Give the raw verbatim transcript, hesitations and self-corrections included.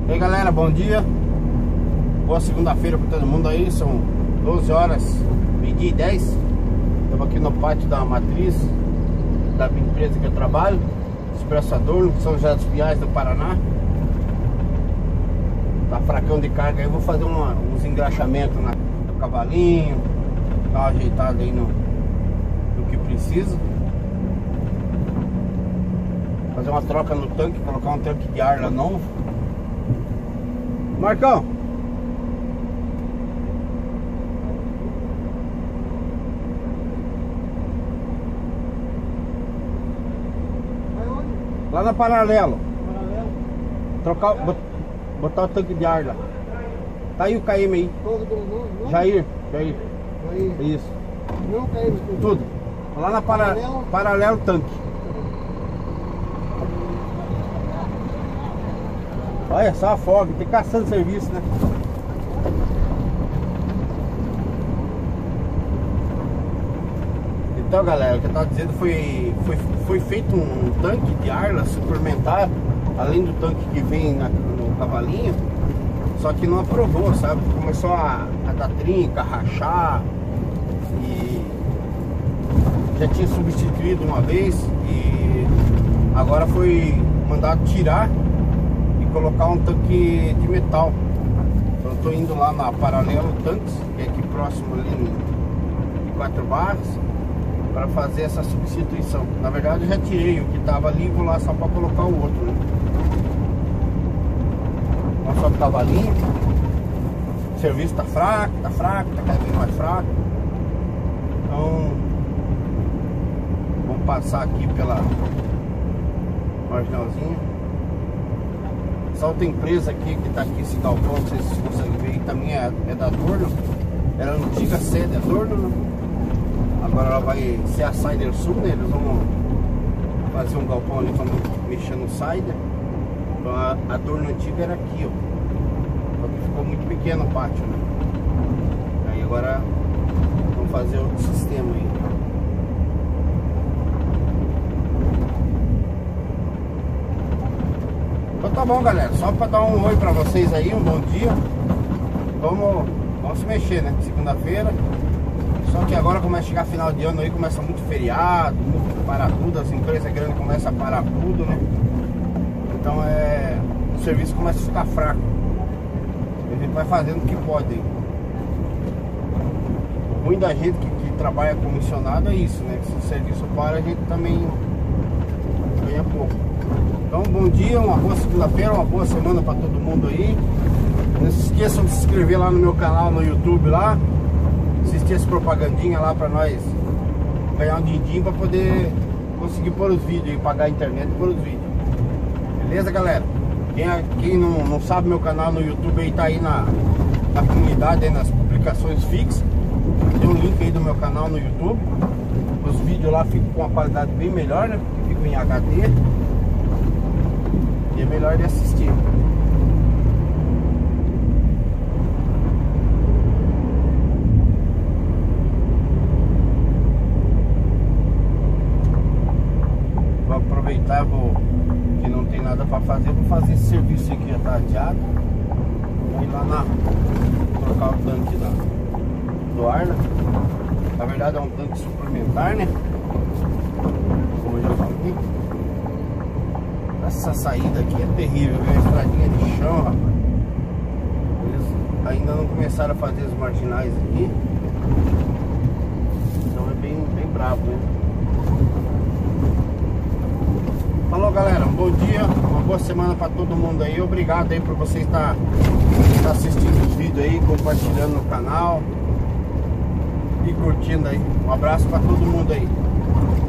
E aí galera, bom dia. Boa segunda-feira para todo mundo aí. São doze horas, meio-dia e dez. Estamos aqui no pátio da matriz da empresa que eu trabalho, Expresso Adorno, São José dos Pinhais do Paraná. Tá fracão de carga aí. Eu vou fazer uma, uns engraxamentos na, no cavalinho, dar uma ajeitada aí no, no que precisa. Fazer uma troca no tanque, colocar um tanque de ar lá novo. Marcão, lá na Paralelo. Paralelo? Trocar, bot, botar o tanque de ar lá. Tá aí o K M aí. Todo mundo? Jair, Jair. Jair. Isso. Não K M tudo. Tudo. Lá na para, Paralelo? Paralelo tanque. Olha só a folga, tem caçando serviço, né? Então galera, o que eu tava dizendo foi, foi, foi feito um tanque de ar lá, suplementar, além do tanque que vem na, no cavalinho, só que não aprovou, sabe? Começou a, a dar trinca, a rachar, e já tinha substituído uma vez e agora foi mandado tirar e colocar um tanque de metal. Então eu tô indo lá na Paralelo Tanques, que é aqui próximo ali em Quatro Barras, para fazer essa substituição. Na verdade eu já tirei o que tava ali e vou lá só para colocar o outro, né? Olha só o cavalinho. O serviço tá fraco, tá fraco, tá cada vez mais fraco. Então vamos passar aqui pela marginalzinha. Essa outra empresa aqui que tá aqui, esse galpão, vocês conseguem ver, também é, é da Adorno. Era a antiga sede Adorno, né? Agora ela vai ser a Sider Sul, né? Eles vão fazer um galpão ali, vamos mexer no Sider. Então a Adorno antiga era aqui, ó. Só que ficou muito pequeno o pátio, né? Aí agora vamos fazer outro sistema aí. Então tá bom galera, só pra dar um oi pra vocês aí, um bom dia. Vamos, vamos se mexer, né? Segunda-feira. Só que agora começa a chegar final de ano aí, começa muito feriado, muito parar tudo, as empresas grandes começam a parar tudo, né? Então é. O serviço começa a ficar fraco. A gente vai fazendo o que pode aí. O ruim da gente que, que trabalha comissionado é isso, né? Se o serviço para, a gente também ganha pouco. Então bom dia, uma boa segunda-feira, uma boa semana para todo mundo aí. Não se esqueçam de se inscrever lá no meu canal no YouTube lá. Assistir essa propagandinha lá pra nós ganhar um din-din pra poder conseguir pôr os vídeos e pagar a internet e pôr os vídeos. Beleza, galera? Quem, quem não, não sabe, meu canal no YouTube aí tá aí na, na comunidade, aí nas publicações fixas. Tem um link aí do meu canal no YouTube. Os vídeos lá ficam com uma qualidade bem melhor, né? Porque ficam em H D e é melhor de assistir. Aproveitar, vou, que não tem nada para fazer, vou fazer esse serviço aqui, já tá adiado. Vou ir lá na trocar o tanque da, do ar, né? Na verdade é um tanque suplementar, né? Como eu já falei. Essa saída aqui é terrível, viu? A estradinha de chão, rapaz. Eles ainda não começaram a fazer os marginais aqui. Então é bem, bem brabo, né? Falou galera, um bom dia, uma boa semana para todo mundo aí. Obrigado aí por você estar, estar assistindo os vídeos aí, compartilhando no canal e curtindo aí. Um abraço para todo mundo aí.